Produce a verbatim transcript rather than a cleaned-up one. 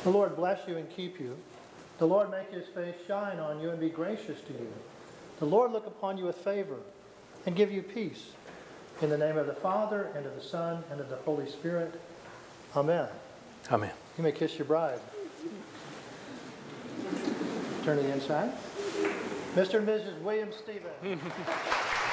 The Lord bless you and keep you. The Lord make his face shine on you and be gracious to you. The Lord look upon you with favor and give you peace. In the name of the Father, and of the Son, and of the Holy Spirit. Amen. Amen. You may kiss your bride. Turn to the inside. Mister and Missus William Stevens.